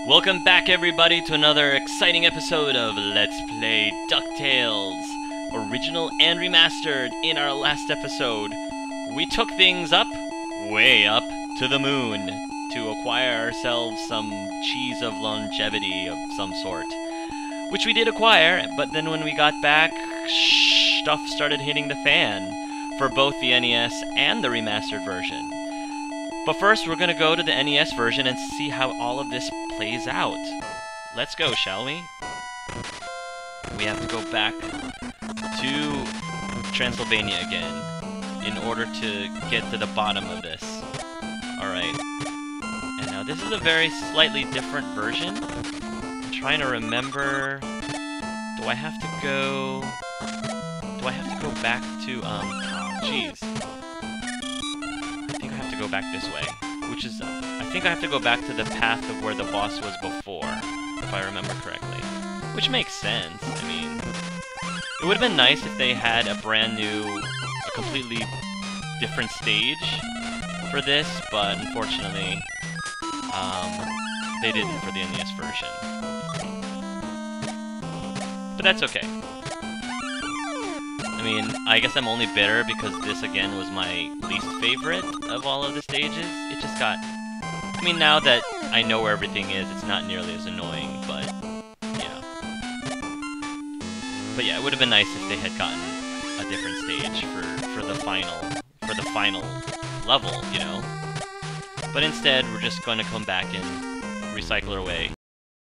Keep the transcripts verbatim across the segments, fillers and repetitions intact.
Welcome back, everybody, to another exciting episode of Let's Play DuckTales, original and remastered. In our last episode, we took things up, way up, to the moon to acquire ourselves some cheese of longevity of some sort, which we did acquire, but then when we got back, stuff started hitting the fan for both the N E S and the remastered version. But first, we're going to go to the N E S version and see how all of this plays out. Let's go, shall we? We have to go back to Transylvania again in order to get to the bottom of this. Alright. And now this is a very slightly different version. I'm trying to remember... Do I have to go... Do I have to go back to, um... Oh, jeez. Go back this way, which is, I think I have to go back to the path of where the boss was before, if I remember correctly. Which makes sense. I mean, it would have been nice if they had a brand new, a completely different stage for this, but unfortunately, um, they didn't for the N E S version. But that's okay. I mean, I guess I'm only bitter because this, again, was my least favorite of all of the stages. It just got... I mean, now that I know where everything is, it's not nearly as annoying, but... Yeah. But yeah, it would have been nice if they had gotten a different stage for, for the final... for the final level, you know? But instead, we're just going to come back and recycle our way.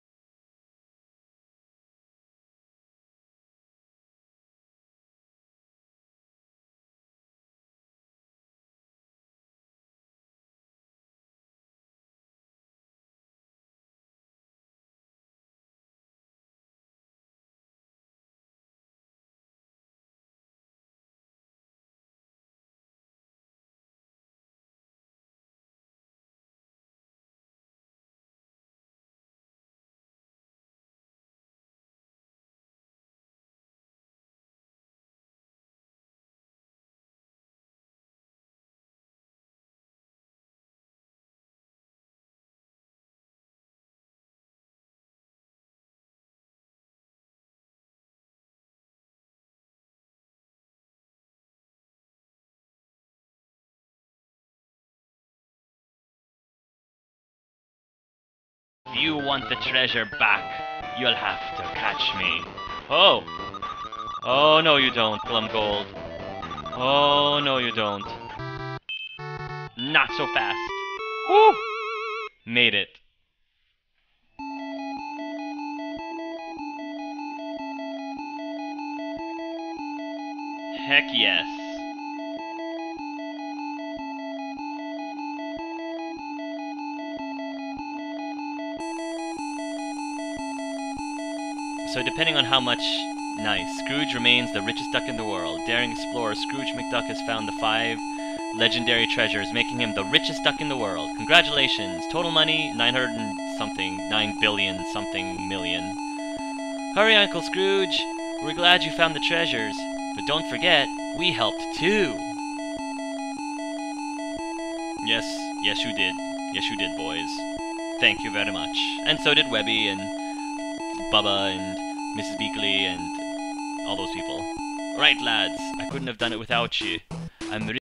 If you want the treasure back, you'll have to catch me. Oh! Oh, no you don't, Plum Gold. Oh, no you don't. Not so fast. Woo! Made it. Heck yes. So depending on how much... Nice. Scrooge remains the richest duck in the world. Daring explorer Scrooge McDuck has found the five legendary treasures, making him the richest duck in the world. Congratulations. Total money, nine hundred and something, nine billion something million. Hurry, Uncle Scrooge. We're glad you found the treasures. But don't forget, we helped too. Yes, yes you did. Yes you did, boys. Thank you very much. And so did Webby and Bubba and Missus Beakley and all those people. Right, lads, I couldn't have done it without you. I'm really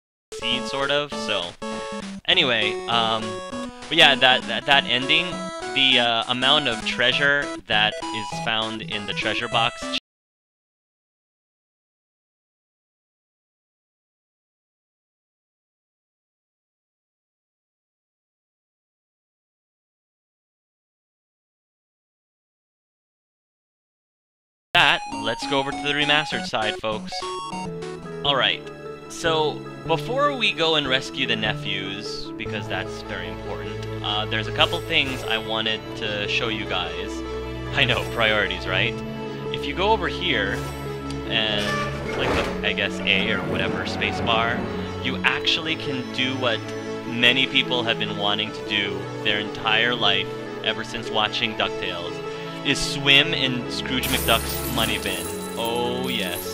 sort of, so... Anyway, um... But yeah, that, that, that ending, the uh, amount of treasure that is found in the treasure box. That, let's go over to the remastered side, folks. Alright, so before we go and rescue the nephews, because that's very important, uh, there's a couple things I wanted to show you guys. I know, priorities, right? If you go over here, and like the, I guess, A or whatever, spacebar, you actually can do what many people have been wanting to do their entire life, ever since watching DuckTales, is swim in Scrooge McDuck's money bin. Oh, yes.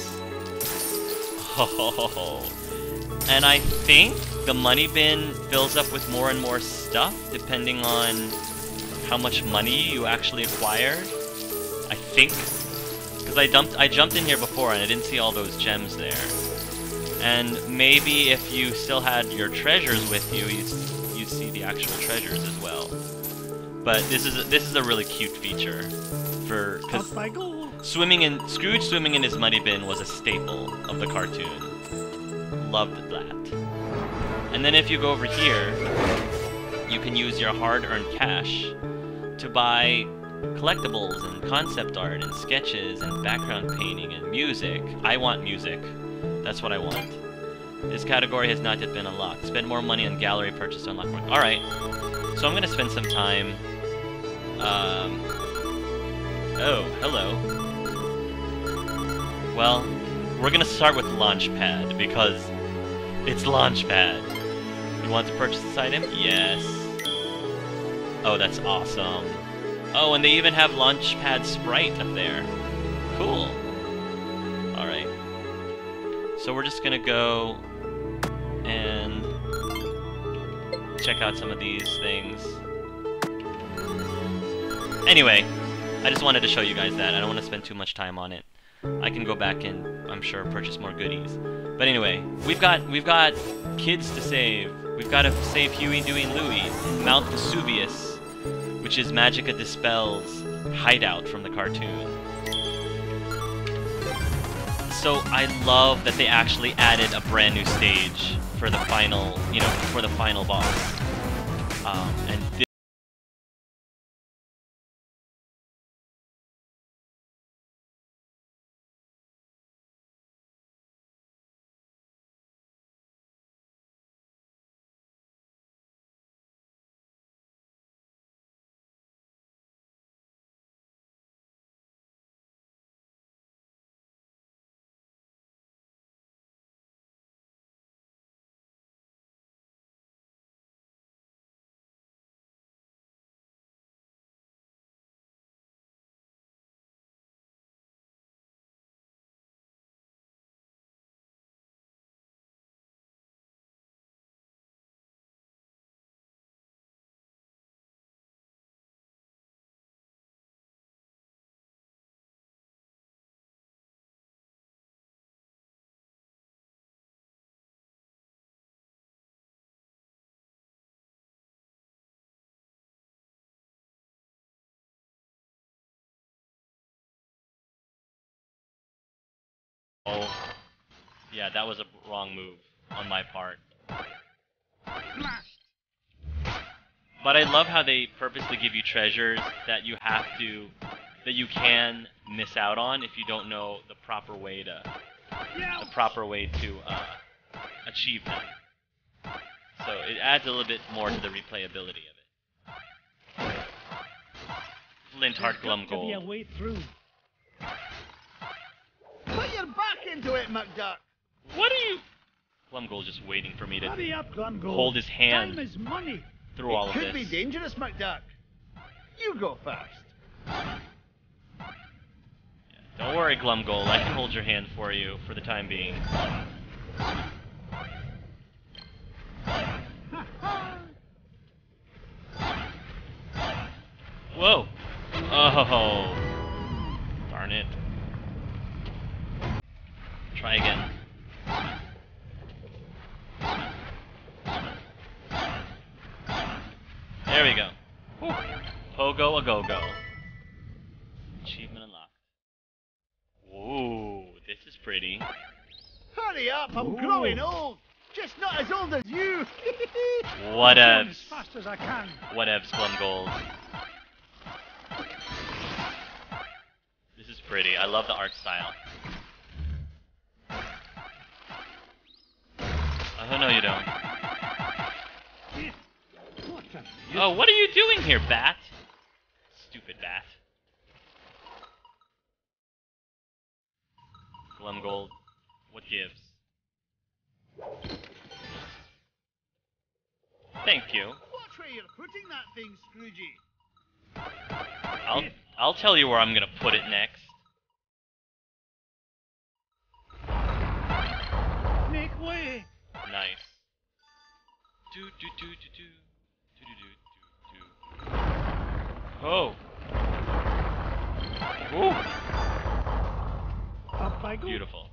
Oh. And I think the money bin fills up with more and more stuff, depending on how much money you actually acquired. I think. Because I dumped, I jumped in here before and I didn't see all those gems there. And maybe if you still had your treasures with you, you'd, you'd see the actual treasures as well. But this is a, this is a really cute feature, for because swimming in Scrooge swimming in his money bin was a staple of the cartoon. Loved that. And then if you go over here, you can use your hard-earned cash to buy collectibles and concept art and sketches and background painting and music. I want music. That's what I want. This category has not yet been unlocked. Spend more money on gallery purchase to unlock more. Alright. So I'm gonna spend some time. Um. Oh, hello. Well, we're gonna start with Launchpad because it's Launchpad. You want to purchase this item? Yes. Oh, that's awesome. Oh, and they even have Launchpad Sprite up there. Cool. Alright. So we're just gonna go and check out some of these things. Anyway, I just wanted to show you guys that. I don't want to spend too much time on it. I can go back and, I'm sure, purchase more goodies. But anyway, we've got we've got kids to save. We've got to save Huey, Dewey, and Louie in Mount Vesuvius, which is Magica Dispel's hideout from the cartoon. So I love that they actually added a brand new stage for the final, you know, for the final boss. Um, and this Oh, yeah, that was a wrong move on my part. But I love how they purposely give you treasures that you have to, that you can miss out on if you don't know the proper way to, the proper way to uh, achieve them. So it adds a little bit more to the replayability of it. Linthart Glumgold. Be a way through. Put your back into it, McDuck! What are you? Glumgold's just waiting for me to Hurry up, Glumgold. hold his hand Time is money. through all of Could this. be dangerous, McDuck. You go first. Yeah, don't worry, Glumgold. I can hold your hand for you for the time being. Whoa! Oh, darn it. Try again. There we go. Whew. Pogo a go go. Achievement unlocked. Whoa, this is pretty. Hurry up, I'm Ooh. growing old. Just not as old as you. Whatevs. As fast as I can. Whatevs, Glumgold. This is pretty. I love the art style. Oh, no, you don't. What a Oh, what are you doing here, bat? Stupid bat. Glumgold, what gives? Thank you. Watch where you're putting that thing, Scroogey. I'll I'll tell you where I'm gonna put it next. make way. Nice. Do do do do do do do do do. Oh. Ooh. Up I go. Beautiful.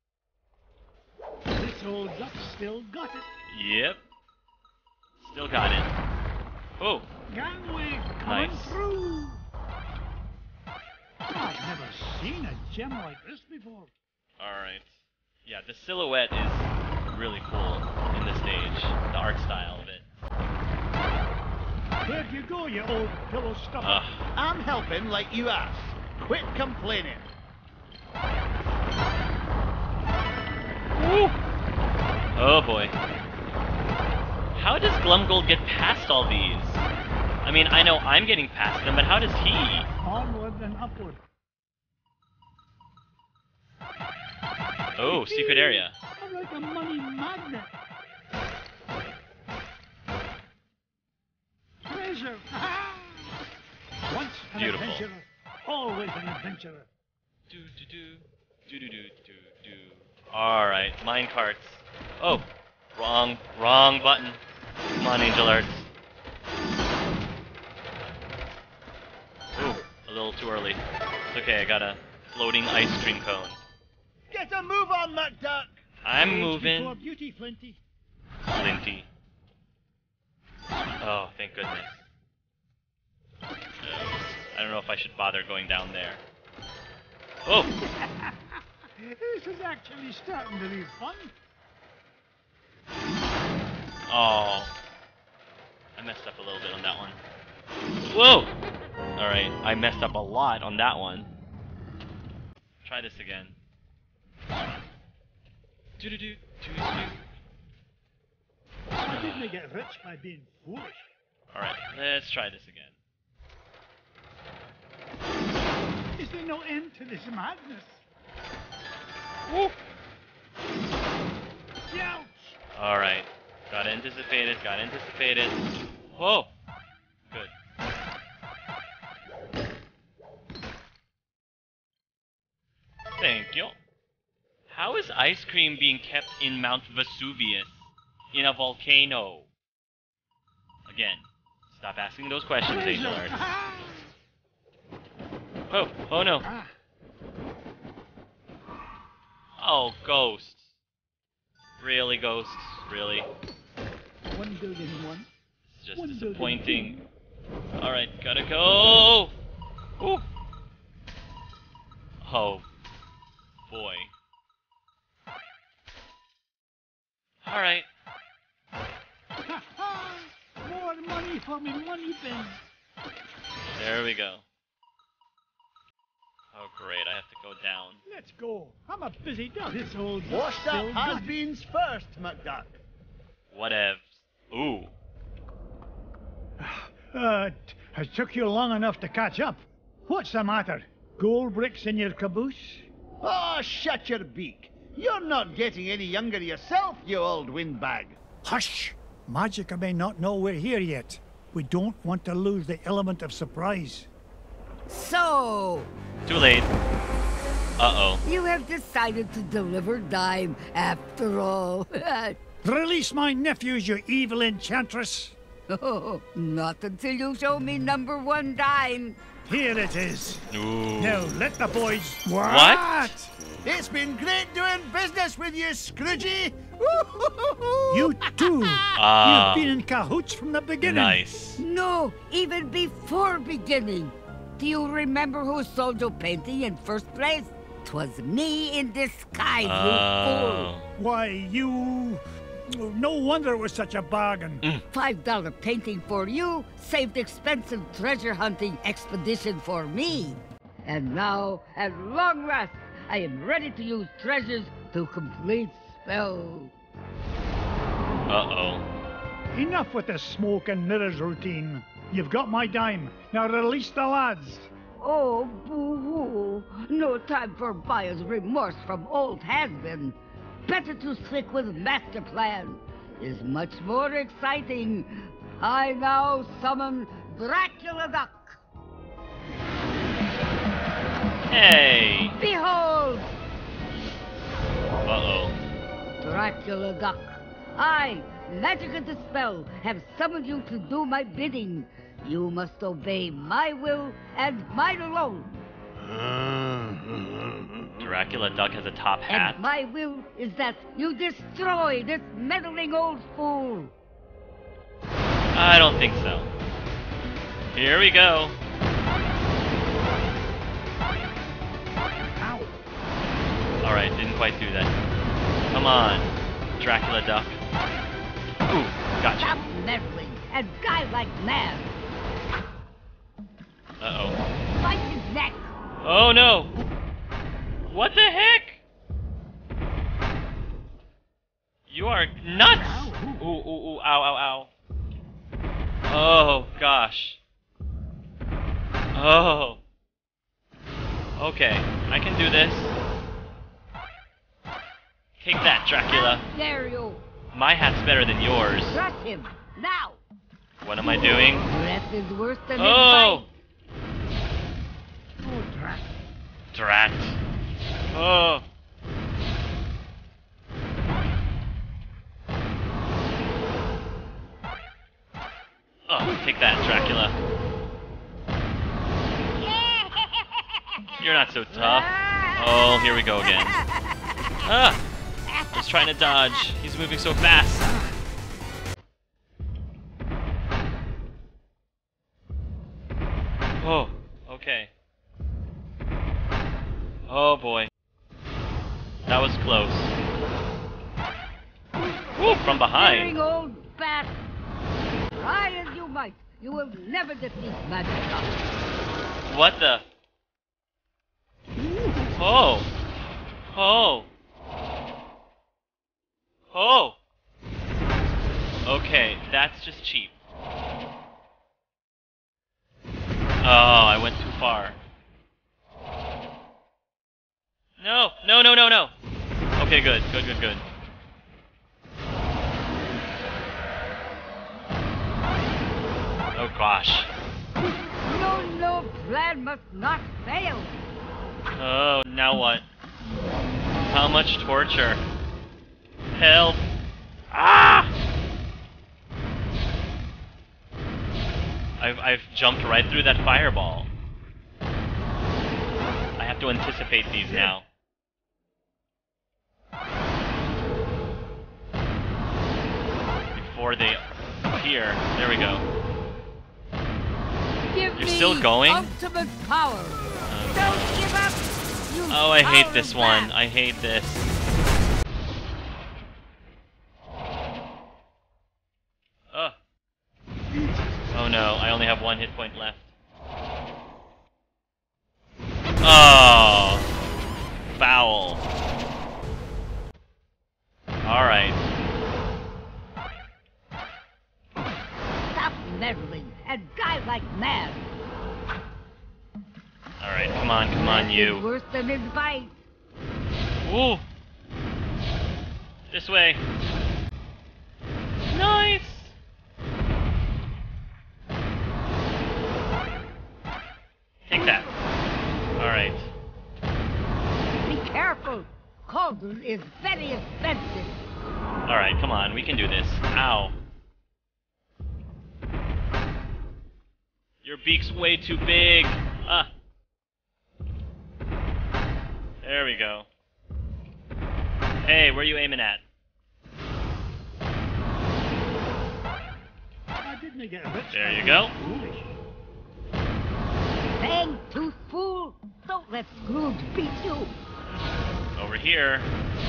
This old duck still got it. Yep. Still got it. Oh. Gangway coming Nice. through. I've never seen a gem like this before. Alright. Yeah, the silhouette is really cool in the stage. The art style of it. Where'd you go, you old pillow stuffer? Ugh. I'm helping like you asked. Quit complaining. Woo. Oh boy. How does Glumgold get past all these? I mean, I know I'm getting past them, but how does he? Onward and upward. Oh, secret area. I'm like a money magnet. Treasure! Once an Beautiful. adventurer, always an adventurer. Do do do do do do do do. All right, mine carts. Oh, wrong, wrong button. Come on, Angel Arts. Ooh, a little too early. It's okay. I got a floating ice cream cone. Get a move on, McDuck. I'm Age moving. before beauty, Flinty. Flinty. Oh, thank goodness. Uh, I don't know if I should bother going down there. Oh! This is actually starting to be fun. Oh. I messed up a little bit on that one. Whoa! Alright, I messed up a lot on that one. Try this again. Do do do do do. I didn't get rich by being foolish. Alright, let's try this again. Is there no end to this madness? Woo! Youch! Alright. Gotta anticipate it, gotta anticipate it. Whoa! Good. Thank you. How is ice cream being kept in Mount Vesuvius? In a volcano? Again, stop asking those questions, Angel Arts. Oh, oh no. Ah, Oh, ghosts. Really, ghosts? Really? one building one. It's just One building disappointing. Alright, gotta go! Ooh! Oh, boy. Alright. Ha ha! More money for me money bin. There we go. Oh, great, I have to go down. Let's go. I'm a busy duck. This old duck Washed up still got it. has-beens first, McDuck. Whatevs. Ooh. Uh, it has took you long enough to catch up. What's the matter? Gold bricks in your caboose? Oh, shut your beak. You're not getting any younger yourself, you old windbag. Hush! Magica may not know we're here yet. We don't want to lose the element of surprise. So, Too late. Uh-oh. you have decided to deliver dime after all. Release my nephews, you evil enchantress! Oh, not until you show me number one dime. Here it is. Ooh. Now let the boys. What? It's been great doing business with you, Scroogey. You too. Ah. You've been in cahoots from the beginning. Nice. No, even before beginning. Do you remember who sold your painting in first place? 'Twas me in disguise, you Oh. fool. Why, you... No wonder it was such a bargain. Mm. Five dollar painting for you saved expensive treasure hunting expedition for me. And now, at long last, I am ready to use treasures to complete spell. Uh-oh. Enough with the smoke and mirrors routine. You've got my dime. Now release the lads. Oh, boo-hoo. No time for buyer's remorse from old has-been. Better to stick with master plan. Is much more exciting. I now summon Dracula Duck. Hey. Behold, Uh-oh. Dracula Duck. I, magic and dispel, have summoned you to do my bidding. You must obey my will and mine alone. Dracula Duck has a top hat. And my will is that you destroy this meddling old fool. I don't think so. Here we go. Ow. Alright, didn't quite do that. Come on, Dracula Duck. Ooh, gotcha. Stop meddling and guy like mad. Uh-oh. Bite his neck. Oh no! What the heck? You are nuts! Ooh, ooh, ooh, ow, ow, ow. Oh, gosh. Oh. Okay, I can do this. Take that, Dracula. How dare you? My hat's better than yours. Crush him, now. What am I doing? Breath is worse than Oh! his Oh, drat. Drat. Oh. Oh, take that, Dracula. You're not so tough. Oh, here we go again. Ah! He's trying to dodge. He's moving so fast. Oh, okay. Oh boy. That was close. Ooh, from Daring behind. old bat. Try as you might, you will never defeat Magic. What the? Oh. Oh. Oh. Okay, that's just cheap. Oh, I went too far. No, no, no, no, no. Okay, good, good, good, good. Oh gosh. No, no, plan must not fail. Oh, now what? How much torture? Help! Ah! I've, I've jumped right through that fireball. I have to anticipate these now. Before they appear. There we go. Give You're me still going? ultimate power. Um, Don't give up. You oh, I hate power this back. one. I hate this. Oh. Oh no, I only have one hit point left. Oh. Foul. Alright. Stop meddling and die like mad. Alright, come on, come on, Breath is you. worse than his bite. Ooh. This way. Nice. Take that. Alright. Be careful. Cauldron is very expensive. Alright, come on, we can do this. Ow. Your beak's way too big. Ah. There we go. Hey, where are you aiming at? starting to get a bit There you go. foolish. Fang tooth fool! Don't let Scrooge beat you! Over here.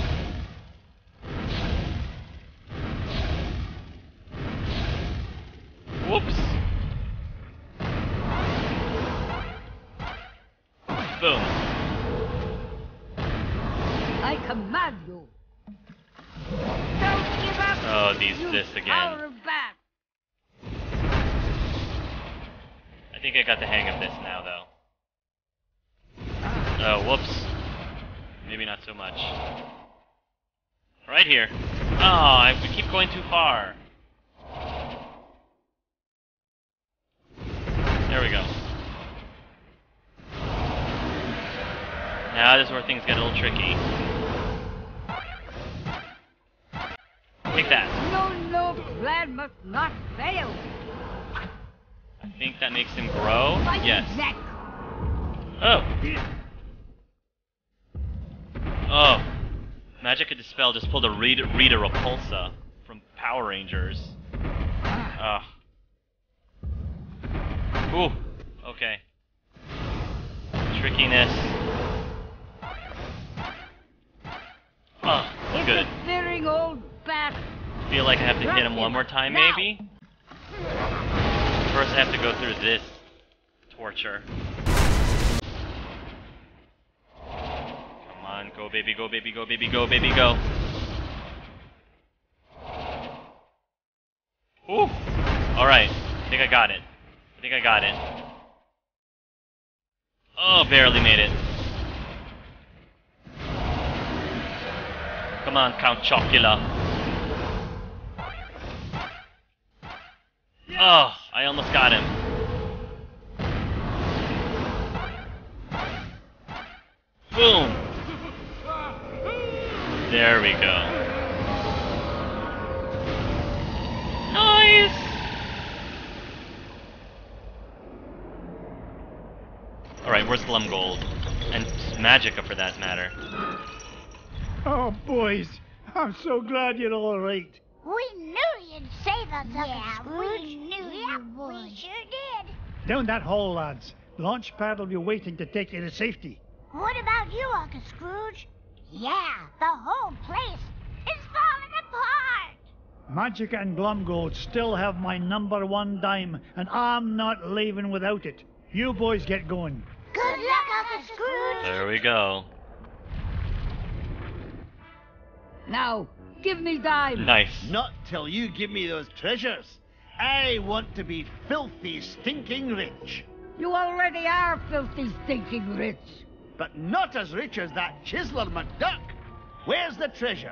Whoops. Boom. I command you! Don't give up! Oh, these You this again. power back! I think I got the hang of this now, though. Oh, whoops. Maybe not so much. Right here. Oh, I, we keep going too far. There we go. Now this is where things get a little tricky. Take that. No, no, plan must not fail! I think that makes him grow. Bite Yes. his neck! Oh. Oh. Magic of Dispel just pulled a Rita, Rita Repulsa from Power Rangers. Ugh. Ooh. Okay. Trickiness. Oh, It's good. a fearing old bat! Feel like I have to hit him one more time, Now. maybe? First I have to go through this torture. Come on, go baby, go baby, go baby, go baby, go. Ooh! Alright, I think I got it. I think I got it. Oh, barely made it. Come on, Count Chocula. Oh, I almost got him. Boom! There we go. Nice! Alright, where's Glumgold? And Magica, for that matter. Oh, boys, I'm so glad you're all right. We knew you'd save us, yeah, Uncle Scrooge. We knew yep, you would. We sure did. Down that hall, lads. Launchpad will be waiting to take you to safety. What about you, Uncle Scrooge? Yeah, the whole place is falling apart. Magica and Glumgold still have my number one dime, and I'm not leaving without it. You boys get going. Good luck, Uncle Scrooge. There we go. Now, give me dime! Nice. Not till you give me those treasures. I want to be filthy, stinking rich. You already are filthy, stinking rich! But not as rich as that Chiseler McDuck. Where's the treasure?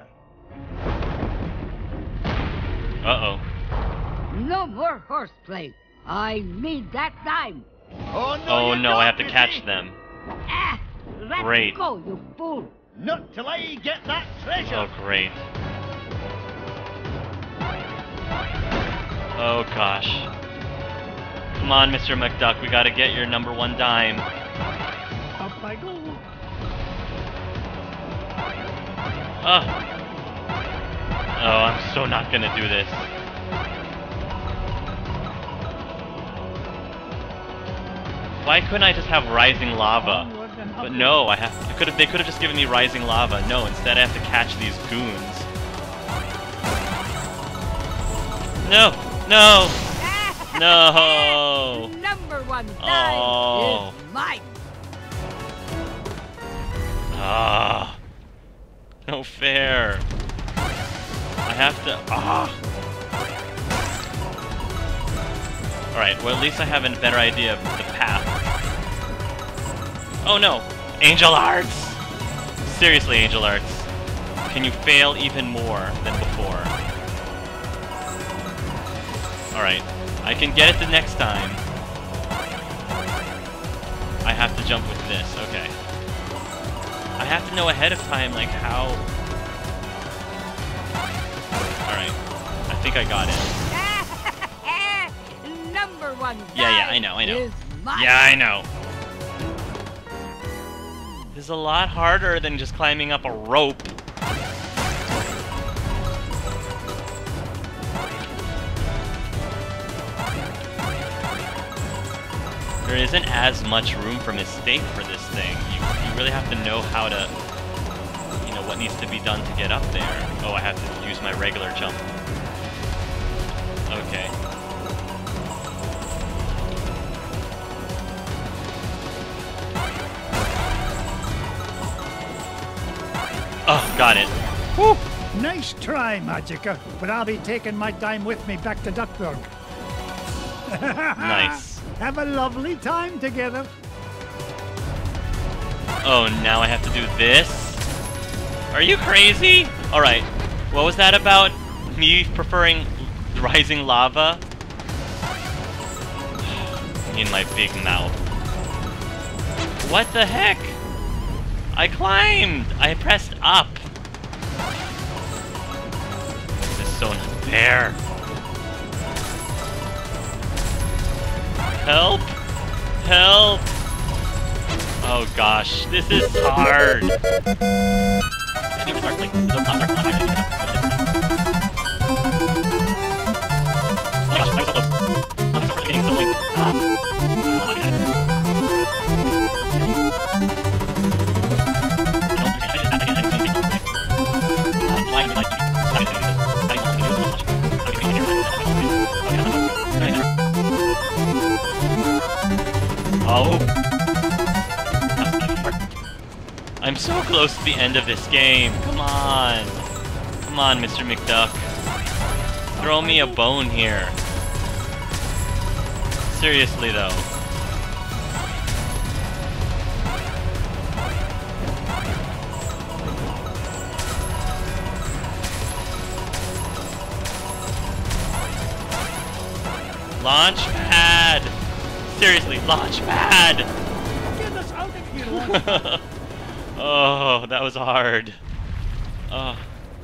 Uh-oh. No more horseplay! I need that dime! Oh, no, Oh you no, I have to don't, catch Busy. them. Ah! Let Great. go, you fool! Not till I get that treasure. Oh, great. Oh, gosh. Come on, Mister McDuck, we gotta get your number one dime. Up I go. Oh. Oh, I'm so not gonna do this. Why couldn't I just have rising lava? Onward and But upward. no, I have. I could have. They could have just given me rising lava. No, instead I have to catch these goons. No, no, no. Number one dime Oh. is mine! Ah, no fair. I have to. Ah. All right. Well, at least I have a better idea of the path. Oh no, Angel Arts. Seriously, Angel Arts. Can you fail even more than before? All right. I can get it the next time. I have to jump with this. Okay. I have to know ahead of time, like, how... Alright. I think I got it. Number one Yeah, yeah, dime I know, I know. is mine! Yeah, I know. This is a lot harder than just climbing up a rope. there isn't as much room for mistake for this thing. You, you really have to know how to, you know, what needs to be done to get up there. Oh, I have to use my regular jump. Okay. Oh, got it. Woo! Nice try, Magica, but I'll be taking my dime with me back to Duckburg. Nice. Have a lovely time together. Oh, now I have to do this? Are you crazy? Alright, what was that about? Me preferring rising lava? In my big mouth. What the heck? I climbed! I pressed up! This is so unfair. Help! Help! Oh gosh, this is hard! Oh. I'm so close to the end of this game. Come on. Come on, Mister McDuck. Throw me a bone here. Seriously, though. Launch pad! Seriously, launch pad! Get us out of here, Oh, that was hard. Oh.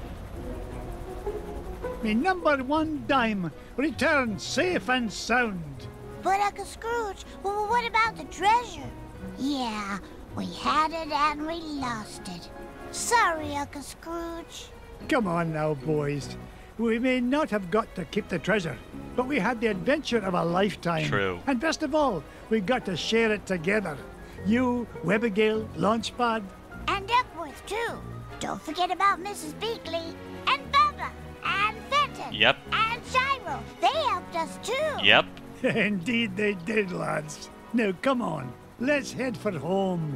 Me number one dime returned safe and sound. But Uncle Scrooge, well, what about the treasure? Yeah, we had it and we lost it. Sorry, Uncle Scrooge. Come on now, boys. We may not have got to keep the treasure, but we had the adventure of a lifetime. True. And best of all, we got to share it together. You, Webigail, Launchpad. And Duckworth, too. Don't forget about Missus Beakley, and Bubba, and Fenton. Yep. And Gyro. They helped us, too. Yep. Indeed they did, lads. Now, come on. Let's head for home.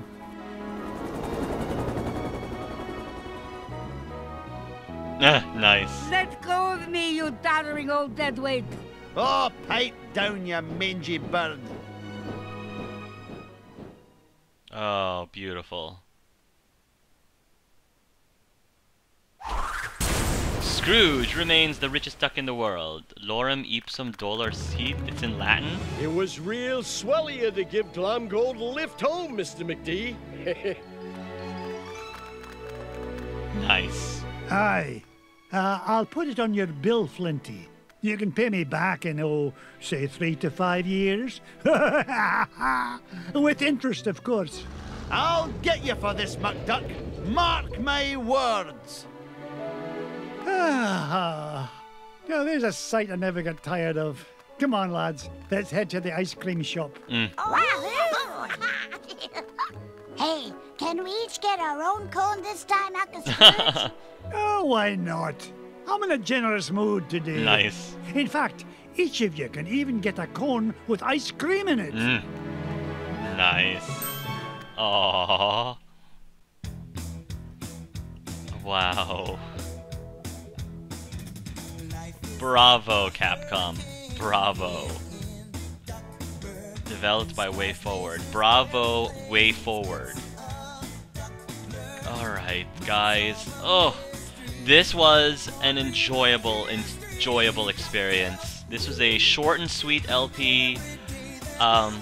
Ah, nice. Let go of me, you doddering old deadweight. Oh, pipe down, you mangy bird. Oh, beautiful. Scrooge remains the richest duck in the world. Lorem ipsum dolor sit. It's in Latin. It was real swell of you to give Glomgold a lift home, Mister McD. Nice. Aye. Uh, I'll put it on your bill, Flinty. You can pay me back in, oh, say three to five years. With interest, of course. I'll get you for this, McDuck. Mark my words. Ah, now there's a sight I never get tired of. Come on, lads. Let's head to the ice cream shop. Mm. Wow. Hey, can we each get our own cone this time, Uncle Scrooge? Oh, why not? I'm in a generous mood today. Nice. In fact, each of you can even get a cone with ice cream in it. Mm. Nice. Aww. Wow. Bravo, Capcom. Bravo. Developed by Way Forward. Bravo, Way Forward. Alright, guys. Oh, this was an enjoyable, enjoyable experience. This was a short and sweet L P. Um,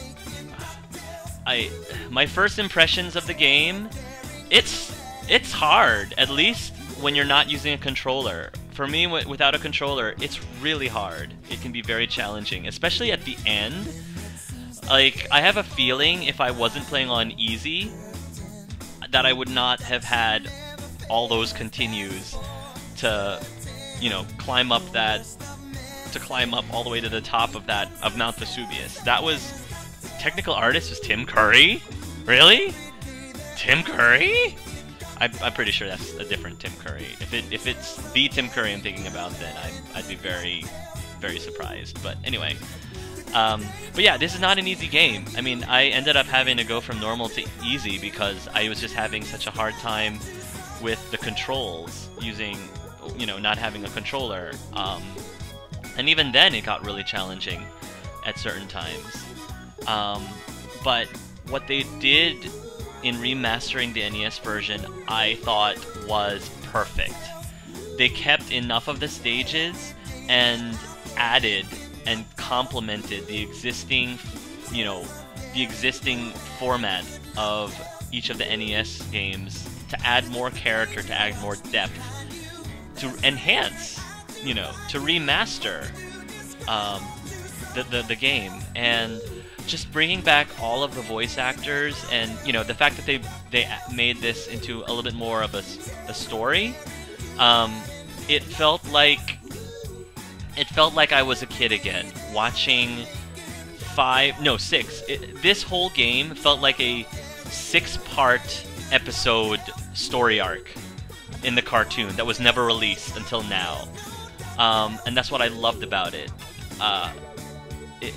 I, my first impressions of the game, it's, it's hard, at least when you're not using a controller. For me, w without a controller, it's really hard. It can be very challenging, especially at the end. Like, I have a feeling if I wasn't playing on easy, that I would not have had all those continues to, you know, climb up that, to climb up all the way to the top of that, of Mount Vesuvius. That was technical artist was Tim Curry? Really? Tim Curry? I, I'm pretty sure that's a different Tim Curry. If it if it's the Tim Curry I'm thinking about, then I, I'd be very, very surprised. But anyway. Um, but yeah, this is not an easy game. I mean, I ended up having to go from normal to easy because I was just having such a hard time with the controls, using, you know, not having a controller. Um, and even then, it got really challenging at certain times. Um, but what they did in remastering the N E S version, I thought was perfect. They kept enough of the stages and added and complemented the existing, you know, the existing format of each of the N E S games to add more character, to add more depth, to enhance, you know, to remaster um, the, the the game, and just bringing back all of the voice actors, and you know, the fact that they they made this into a little bit more of a, a story. Um, it felt like. It felt like I was a kid again, watching five, no, six. It, this whole game felt like a six-part episode story arc in the cartoon that was never released until now. Um, and that's what I loved about it. Uh, it.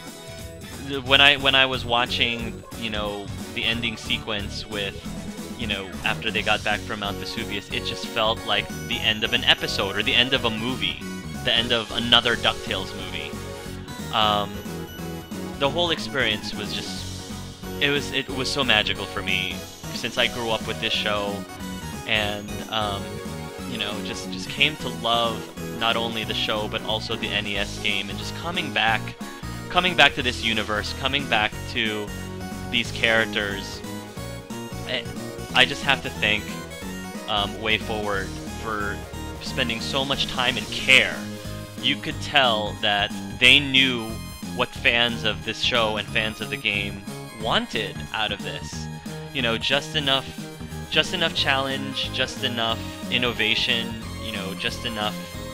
When I when I was watching, you know, the ending sequence with, you know, after they got back from Mount Vesuvius, it just felt like the end of an episode or the end of a movie. The end of another DuckTales movie. Um, the whole experience was just, it was it was so magical for me, since I grew up with this show, and um, you know, just just came to love not only the show but also the N E S game, and just coming back, coming back to this universe, coming back to these characters. I, I just have to thank um, WayForward for spending so much time and care. You could tell that they knew what fans of this show and fans of the game wanted out of this. You know, just enough, just enough challenge, just enough innovation. You know, just enough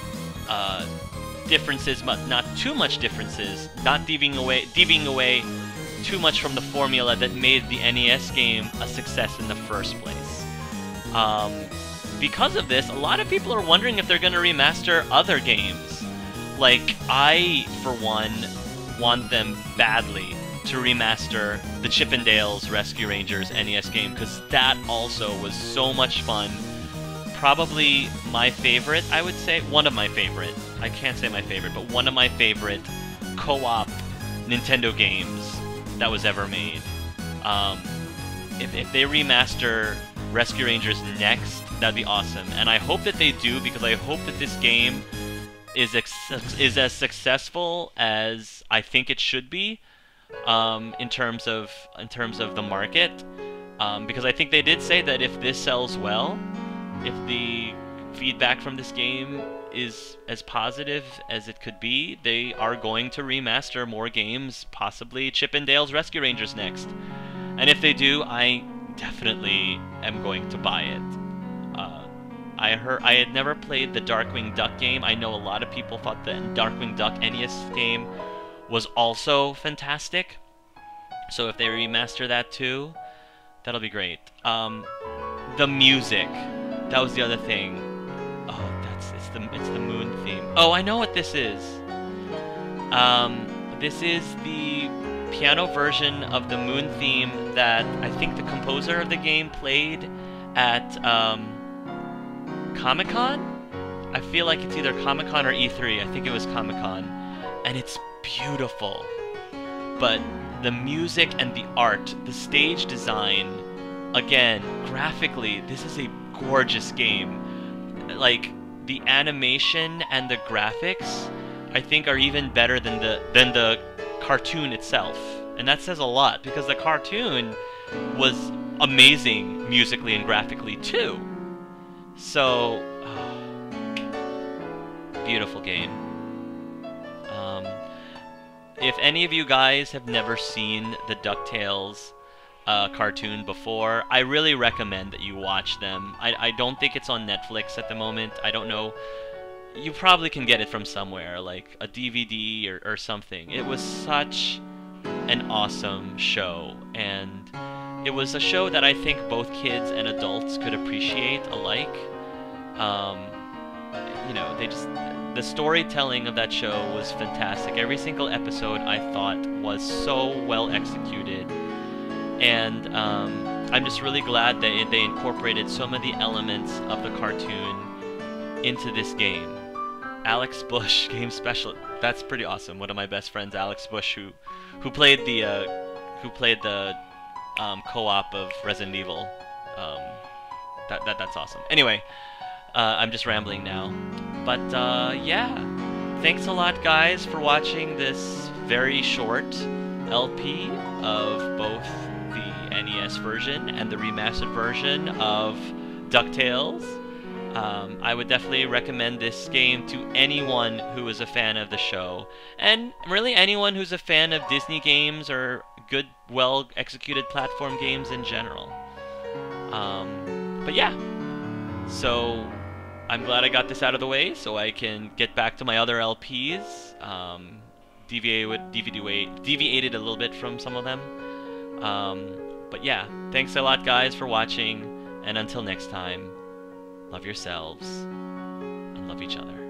uh, differences, but not too much differences. Not deviating away, deviating away too much from the formula that made the N E S game a success in the first place. Um, because of this, a lot of people are wondering if they're going to remaster other games. Like, I, for one, want them badly to remaster the Chippendales Rescue Rangers N E S game, because that also was so much fun. Probably my favorite, I would say. One of my favorite. I can't say my favorite, but one of my favorite co-op Nintendo games that was ever made. Um, if, if they remaster Rescue Rangers next, that'd be awesome. And I hope that they do, because I hope that this game is ex is as successful as I think it should be, um, in terms of in terms of the market, um, because I think they did say that if this sells well, if the feedback from this game is as positive as it could be, they are going to remaster more games, possibly Chippendales Rescue Rangers next. And if they do, I definitely am going to buy it. Uh, I heard I had never played the Darkwing Duck game. I know a lot of people thought the Darkwing Duck N E S game was also fantastic. So if they remaster that too, that'll be great. Um, the music, that was the other thing. Oh, that's it's the it's the Moon theme. Oh, I know what this is. Um, this is the piano version of the Moon theme that I think the composer of the game played at um, Comic-Con? I feel like it's either Comic-Con or E three. I think it was Comic-Con. And it's beautiful. But the music and the art, the stage design, again, graphically, this is a gorgeous game. Like, the animation and the graphics, I think, are even better than the than the cartoon itself. And that says a lot, because the cartoon was amazing musically and graphically too. So, oh, beautiful game. Um, if any of you guys have never seen the DuckTales uh, cartoon before, I really recommend that you watch them. I, I don't think it's on Netflix at the moment. I don't know. You probably can get it from somewhere, like a D V D or, or something. It was such an awesome show, and it was a show that I think both kids and adults could appreciate alike. Um, you know, they just the storytelling of that show was fantastic. Every single episode I thought was so well executed, and um, I'm just really glad that they incorporated some of the elements of the cartoon into this game. Alex Bush, game special. That's pretty awesome. One of my best friends, Alex Bush, who who played the uh, who played the um, co-op of Resident Evil. Um, that that that's awesome. Anyway, uh, I'm just rambling now. But uh, yeah, thanks a lot, guys, for watching this very short L P of both the N E S version and the remastered version of DuckTales. Um, I would definitely recommend this game to anyone who is a fan of the show, and really anyone who's a fan of Disney games or good, well-executed platform games in general. Um, but yeah, so I'm glad I got this out of the way so I can get back to my other L Ps. Um, deviated, deviated, deviated a little bit from some of them. Um, but yeah, thanks a lot, guys, for watching, and until next time, love yourselves and love each other.